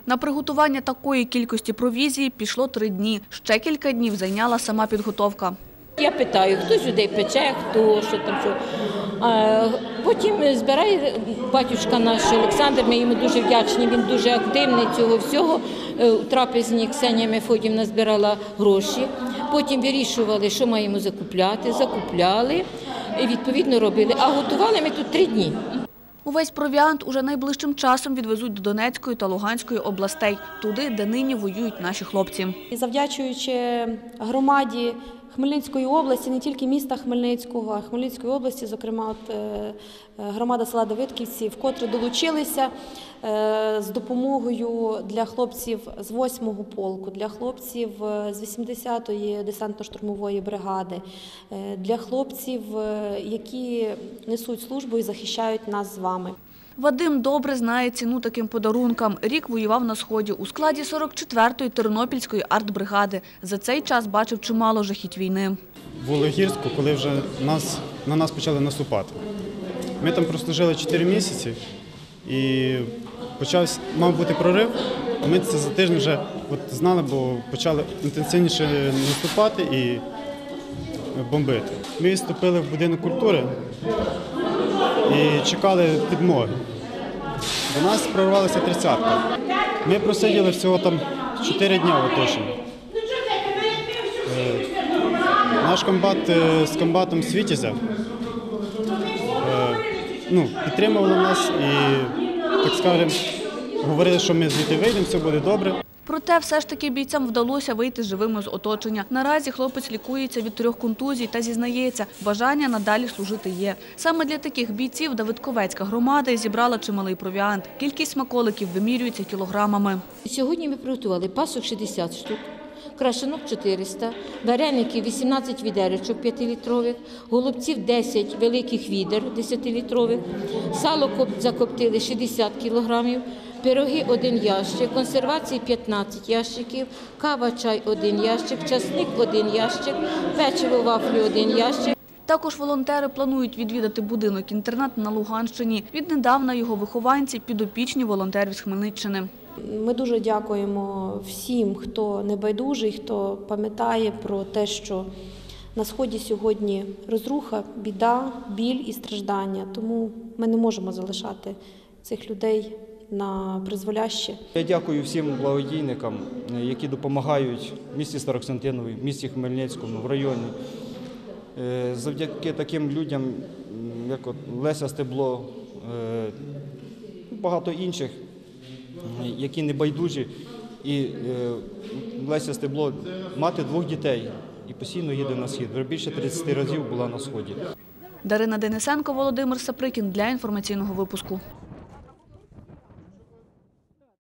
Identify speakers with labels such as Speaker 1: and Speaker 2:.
Speaker 1: На приготування такої кількості провізії пішло 3 дні. Ще кілька днів зайняла сама підготовка.
Speaker 2: Я питаю, хтось людей пече, хто що там, що. Потім збирає батюшка наш Олександр, ми йому дуже вдячні, він дуже активний цього всього. У трапезні Ксенія Мефодіївна збирала гроші, потім вирішували, що маємо закупляти, закупляли і відповідно робили. А готували ми тут 3 дні.
Speaker 1: Увесь провіант уже найближчим часом відвезуть до Донецької та Луганської областей, туди, де нині воюють наші хлопці.
Speaker 3: Завдячуючи громаді Хмельницької області, не тільки міста Хмельницького, а Хмельницької області, зокрема громада села Давидківці, вкотре долучилися з допомогою для хлопців з 8-го полку, для хлопців з 80-ї десантно-штурмової бригади, для хлопців, які несуть службу і захищають нас з вами.
Speaker 1: Вадим добре знає ціну таким подарункам. Рік воював на Сході у складі 44-ї Тернопільської артбригади. За цей час бачив чимало жахіть війни.
Speaker 4: В Олегірську, коли вже на нас почали наступати. Ми там прослужили 4 місяці і мав бути прорив. Ми це за тиждень вже знали, бо почали інтенсивніше наступати і бомбити. Ми вступили в будинок культури і чекали підмоги. До нас прорвалася 30-ка. Ми просиділи всього там 4 дні в оточенні. Наш комбат з комбатом Світязя підтримували нас і, так скажемо, говорили, що ми звідти вийдемо, все буде добре.
Speaker 1: Проте все ж таки бійцям вдалося вийти живими з оточення. Наразі хлопець лікується від 3 контузій та зізнається, бажання надалі служити є. Саме для таких бійців Давидковецька громада зібрала чималий провіант. Кількість смаколиків вимірюється кілограмами.
Speaker 2: Сьогодні ми приготували пасок 60 штук, крашанок 400, вареників 18 відеречок 5-літрових, голубців 10 великих відер 10-літрових, сало закоптили 60 кілограмів, пироги 1 ящик, консервації 15 ящиків, кава, чай 1 ящик, часник 1 ящик, печиво, вафлі 1 ящик.
Speaker 1: Також волонтери планують відвідати будинок-інтернат на Луганщині. Віднедавна його вихованці – підопічні волонтерів з Хмельниччини.
Speaker 3: Ми дуже дякуємо всім, хто небайдужий, хто пам'ятає про те, що на Сході сьогодні розруха, біда, біль і страждання. Тому ми не можемо залишати цих людей на призволяще.
Speaker 5: Я дякую всім благодійникам, які допомагають в місті Старокостянтинові, в місті Хмельницькому, в районі. Завдяки таким людям, як Леся Стебло, багато інших, які не байдужі. І Леся Стебло – мати 2 дітей і постійно їде на Схід. Вже більше 30 разів була на Сході.
Speaker 1: Дарина Денисенко, Володимир Саприкін для інформаційного випуску.